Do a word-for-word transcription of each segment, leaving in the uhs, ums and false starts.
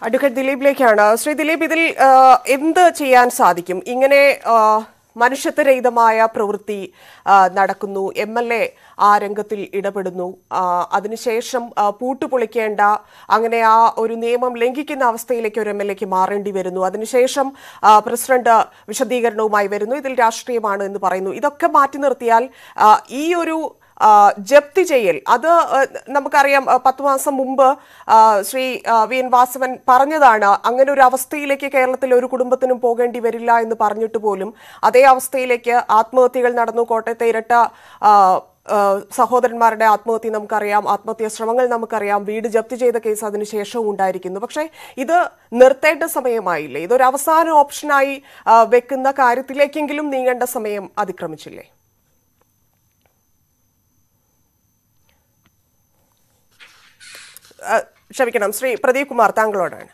Advocate ദിലീപിലേക്കാണ്. Shri Dileep, ഇതിൽ എന്ത് ചെയ്യാൻ സാധിക്കും? ഇങ്ങനെ മനുഷ്യത്വരഹിതമായ പ്രവൃത്തി നടക്കുന്നു, എം എൽ എ ആ രംഗത്തിൽ ഇടപെടുന്നു, അതിനുശേഷം പൂട്ടുപൊളിക്കേണ്ട അങ്ങനെ ആ ഒരു നിയമം ലംഘിക്കുന്ന അവസ്ഥയിലേക്ക് ഒരു എം എൽ എക്ക് മാറേണ്ടി വരുന്നു. അതിനുശേഷം പ്രസിഡന്റ് വിശദീകരണവുമായി വരുന്നു, ഇതിൽ രാഷ്ട്രീയമാണ് എന്ന് പറയുന്നു. ഇതൊക്കെ മാറ്റി നിർത്തിയാൽ ഈ ഒരു ജപ്തി ചെയ്യൽ അത് നമുക്കറിയാം. പത്ത് മാസം മുമ്പ് ശ്രീ വി എൻ വാസവൻ പറഞ്ഞതാണ് അങ്ങനെ ഒരു അവസ്ഥയിലേക്ക് കേരളത്തിൽ ഒരു കുടുംബത്തിനും പോകേണ്ടി വരില്ല എന്ന് പറഞ്ഞിട്ട് പോലും അതേ അവസ്ഥയിലേക്ക് ആത്മഹത്യകൾ നടന്നു. കോട്ടയത്തെ ഇരട്ട സഹോദരന്മാരുടെ ആത്മഹത്യ നമുക്കറിയാം, ആത്മഹത്യാ ശ്രമങ്ങൾ നമുക്കറിയാം, വീട് ജപ്തി ചെയ്ത കേസ് അതിനുശേഷവും ഉണ്ടായിരിക്കുന്നു. പക്ഷേ ഇത് നിർത്തേണ്ട സമയമായില്ലേ? ഇതൊരു അവസാന ഓപ്ഷനായി വെക്കുന്ന കാര്യത്തിലേക്കെങ്കിലും നീങ്ങേണ്ട സമയം അതിക്രമിച്ചില്ലേ? ക്ഷമിക്കണം, ശ്രീ പ്രദീപ് കുമാർ, താങ്കളോടാണ്.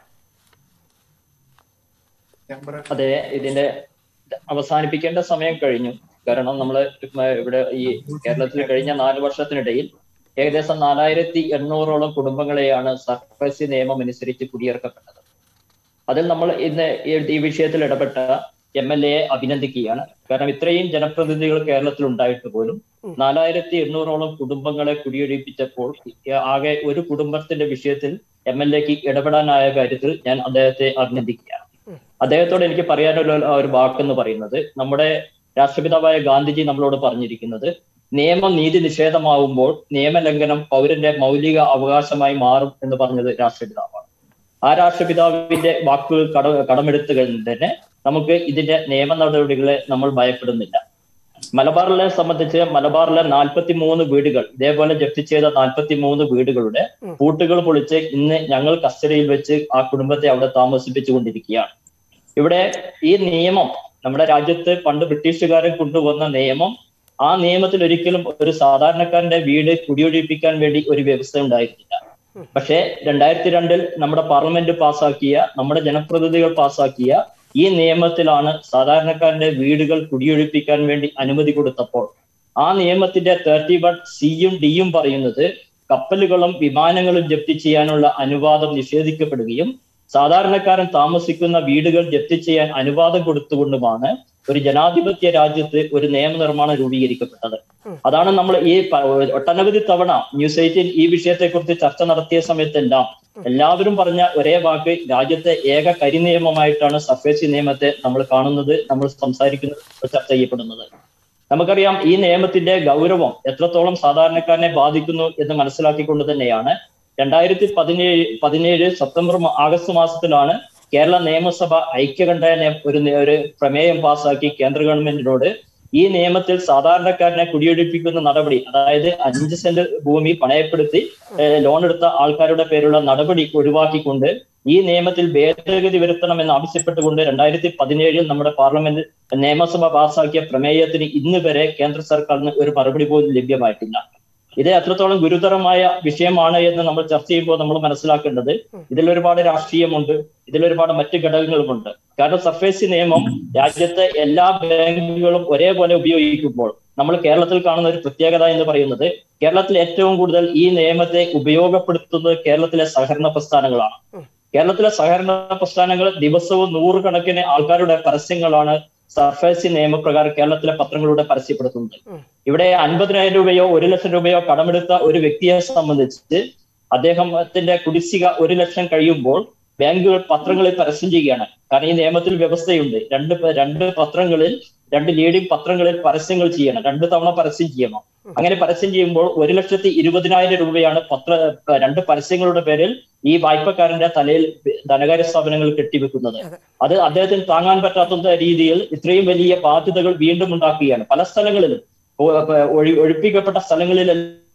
അതെ, ഇതിന്റെ അവസാനിപ്പിക്കേണ്ട സമയം കഴിഞ്ഞു. കാരണം നമ്മള് ഇവിടെ ഈ കേരളത്തിൽ കഴിഞ്ഞ നാല് വർഷത്തിനിടയിൽ ഏകദേശം നാലായിരത്തി എണ്ണൂറോളം കുടുംബങ്ങളെയാണ് സർഫേസി നിയമം അനുസരിച്ച് കുടിയിറക്കപ്പെട്ടത്. അതിൽ നമ്മൾ ഇന്ന് ഈ വിഷയത്തിൽ ഇടപെട്ട എം എൽ എയെ അഭിനന്ദിക്കുകയാണ്. കാരണം ഇത്രയും ജനപ്രതിനിധികൾ കേരളത്തിൽ ഉണ്ടായിട്ട് പോലും നാലായിരത്തി എണ്ണൂറോളം കുടുംബങ്ങളെ കുടിയൊഴിപ്പിച്ചപ്പോൾ ആകെ ഒരു കുടുംബത്തിന്റെ വിഷയത്തിൽ എം എൽ എക്ക് ഇടപെടാനായ കാര്യത്തിൽ ഞാൻ അദ്ദേഹത്തെ അഭിനന്ദിക്കുകയാണ്. അദ്ദേഹത്തോട് എനിക്ക് പറയാനുള്ള ഒരു വാക്കെന്ന് പറയുന്നത്, നമ്മുടെ രാഷ്ട്രപിതാവായ ഗാന്ധിജി നമ്മളോട് പറഞ്ഞിരിക്കുന്നത്, നിയമം നീതി നിഷേധമാവുമ്പോൾ നിയമലംഘനം പൗരന്റെ മൗലിക അവകാശമായി മാറും എന്ന് പറഞ്ഞത് രാഷ്ട്രപിതാവാണ്. ആ രാഷ്ട്രപിതാവിന്റെ വാക്കുകൾ കട കടമെടുത്തു തന്നെ നമുക്ക് ഇതിന്റെ നിയമ നടപടികളെ നമ്മൾ ഭയപ്പെടുന്നില്ല. മലബാറിലെ സംബന്ധിച്ച് മലബാറിലെ നാൽപ്പത്തി മൂന്ന് വീടുകൾ ഇതേപോലെ ജപ്തി ചെയ്ത നാൽപ്പത്തി മൂന്ന് വീടുകളുടെ പൂട്ടുകൾ പൊളിച്ച് ഇന്ന് ഞങ്ങൾ കസ്റ്റഡിയിൽ വെച്ച് ആ കുടുംബത്തെ അവിടെ താമസിപ്പിച്ചുകൊണ്ടിരിക്കുകയാണ്. ഇവിടെ ഈ നിയമം നമ്മുടെ രാജ്യത്ത് പണ്ട് ബ്രിട്ടീഷുകാരൻ കൊണ്ടുവന്ന നിയമം, ആ നിയമത്തിൽ ഒരിക്കലും ഒരു സാധാരണക്കാരന്റെ വീട് കുടിയൊഴിപ്പിക്കാൻ വേണ്ടി ഒരു വ്യവസ്ഥ ഉണ്ടായിരുന്നില്ല. പക്ഷേ രണ്ടായിരത്തി രണ്ടിൽ നമ്മുടെ പാർലമെന്റ് പാസ്സാക്കിയ, നമ്മുടെ ജനപ്രതിനിധികൾ പാസ്സാക്കിയ ഈ നിയമത്തിലാണ് സാധാരണക്കാരന്റെ വീടുകൾ കുടിയൊഴിപ്പിക്കാൻ വേണ്ടി അനുമതി കൊടുത്തപ്പോൾ ആ നിയമത്തിന്റെ തേർട്ടി വൺ സിയും ഡിയും പറയുന്നത് കപ്പലുകളും വിമാനങ്ങളും ജപ്തി ചെയ്യാനുള്ള അനുവാദം നിഷേധിക്കപ്പെടുകയും സാധാരണക്കാരൻ താമസിക്കുന്ന വീടുകൾ ജപ്തി ചെയ്യാൻ അനുവാദം കൊടുത്തുകൊണ്ടുമാണ് ഒരു ജനാധിപത്യ രാജ്യത്ത് ഒരു നിയമനിർമ്മാണം രൂപീകരിക്കപ്പെട്ടത്. അതാണ് നമ്മൾ ഈ ഒട്ടനവധി തവണ ന്യൂസ് എയ്റ്റീൻ ഈ വിഷയത്തെക്കുറിച്ച് ചർച്ച നടത്തിയ സമയത്തെല്ലാം എല്ലാവരും പറഞ്ഞ ഒരേ വാക്ക്, രാജ്യത്തെ ഏക കരിനിയമമായിട്ടാണ് സർഫേസി നിയമത്തെ നമ്മൾ കാണുന്നത്, നമ്മൾ സംസാരിക്കുന്നത്, ചർച്ച ചെയ്യപ്പെടുന്നത്. നമുക്കറിയാം ഈ നിയമത്തിന്റെ ഗൗരവം എത്രത്തോളം സാധാരണക്കാരനെ ബാധിക്കുന്നു എന്ന് മനസ്സിലാക്കിക്കൊണ്ട് തന്നെയാണ് രണ്ടായിരത്തി പതിനേഴ് പതിനേഴ് സെപ്റ്റംബർ ആഗസ്റ്റ് മാസത്തിലാണ് കേരള നിയമസഭ ഐക്യകണ്ഠേന ഒരു ഒരു പ്രമേയം പാസാക്കി കേന്ദ്ര ഗവൺമെന്റിനോട് ഈ നിയമത്തിൽ സാധാരണക്കാരനെ കുടിയൊഴിപ്പിക്കുന്ന നടപടി, അതായത് അഞ്ച് സെന്റ് ഭൂമി പണയപ്പെടുത്തി ലോൺ എടുത്ത ആൾക്കാരുടെ പേരുള്ള നടപടി ഒഴിവാക്കിക്കൊണ്ട് ഈ നിയമത്തിൽ ഭേദഗതി വരുത്തണമെന്ന് ആവശ്യപ്പെട്ടുകൊണ്ട് രണ്ടായിരത്തി പതിനേഴിൽ നമ്മുടെ പാർലമെന്റ് നിയമസഭ പാസാക്കിയ പ്രമേയത്തിന് ഇന്ന് വരെ കേന്ദ്ര സർക്കാരിന് ഒരു മറുപടി പോലും ലഭ്യമായിട്ടില്ല. ഇത് എത്രത്തോളം ഗുരുതരമായ വിഷയമാണ് എന്ന് നമ്മൾ ചർച്ച ചെയ്യുമ്പോൾ നമ്മൾ മനസ്സിലാക്കേണ്ടത്, ഇതിൽ ഒരുപാട് രാഷ്ട്രീയമുണ്ട്, ഇതിലൊരുപാട് മറ്റ് ഘടകങ്ങളുമുണ്ട്. കാരണം സർഫേസി നിയമം രാജ്യത്തെ എല്ലാ ബാങ്കുകളും ഒരേപോലെ ഉപയോഗിക്കുമ്പോൾ നമ്മൾ കേരളത്തിൽ കാണുന്ന ഒരു പ്രത്യേകത എന്ന് പറയുന്നത്, കേരളത്തിൽ ഏറ്റവും കൂടുതൽ ഈ നിയമത്തെ ഉപയോഗപ്പെടുത്തുന്നത് കേരളത്തിലെ സഹകരണ പ്രസ്ഥാനങ്ങളാണ്. കേരളത്തിലെ സഹകരണ പ്രസ്ഥാനങ്ങൾ ദിവസവും നൂറുകണക്കിന് ആൾക്കാരുടെ പരസ്യങ്ങളാണ് സർഫേസി നിയമപ്രകാരം കേരളത്തിലെ പത്രങ്ങളിലൂടെ പരസ്യപ്പെടുത്തുന്നത്. ഇവിടെ അൻപതിനായിരം രൂപയോ ഒരു ലക്ഷം രൂപയോ കടമെടുത്ത ഒരു വ്യക്തിയെ സംബന്ധിച്ച് അദ്ദേഹത്തിന്റെ കുടിശ്ശിക ഒരു ലക്ഷം കഴിയുമ്പോൾ ബാങ്കുകൾ പത്രങ്ങളിൽ പരസ്യം ചെയ്യുകയാണ്. കാരണം ഈ നിയമത്തിൽ വ്യവസ്ഥയുണ്ട്, രണ്ട് രണ്ട് പത്രങ്ങളിൽ രണ്ട് ലീഡിംഗ് പത്രങ്ങളിൽ പരസ്യങ്ങൾ ചെയ്യണം, രണ്ട് തവണ പരസ്യം ചെയ്യണം. അങ്ങനെ പരസ്യം ചെയ്യുമ്പോൾ ഒരു ലക്ഷത്തി ഇരുപതിനായിരം രൂപയാണ് പത്ര രണ്ട് പരസ്യങ്ങളുടെ പേരിൽ ഈ വായ്പക്കാരന്റെ തലയിൽ ധനകാര്യ സ്ഥാപനങ്ങൾ കെട്ടിവെക്കുന്നത്. അത് അദ്ദേഹത്തിന് താങ്ങാൻ പറ്റാത്ത രീതിയിൽ ഇത്രയും വലിയ ബാധ്യതകൾ വീണ്ടും ഉണ്ടാക്കുകയാണ്. പല സ്ഥലങ്ങളിലും ഒഴിപ്പിക്കപ്പെട്ട സ്ഥലങ്ങളിൽ.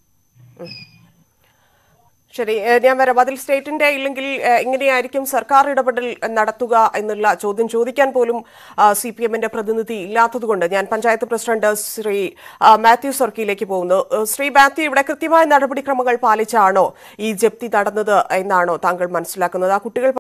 ശരി, ഞാൻ വരാം. അതിൽ സ്റ്റേറ്റിന്റെ ഇല്ലെങ്കിൽ എങ്ങനെയായിരിക്കും സർക്കാർ ഇടപെടൽ നടത്തുക എന്നുള്ള ചോദ്യം ചോദിക്കാൻ പോലും സി പി എമ്മിന്റെ പ്രതിനിധി ഇല്ലാത്തതുകൊണ്ട് ഞാൻ പഞ്ചായത്ത് പ്രസിഡന്റ് ശ്രീ മാത്യു സർക്കിയിലേക്ക് പോകുന്നു. ശ്രീ മാത്യു, ഇവിടെ കൃത്യമായ നടപടിക്രമങ്ങൾ പാലിച്ചാണോ ഈ ജപ്തി നടന്നത് എന്നാണോ താങ്കൾ മനസ്സിലാക്കുന്നത്? ആ കുട്ടികൾ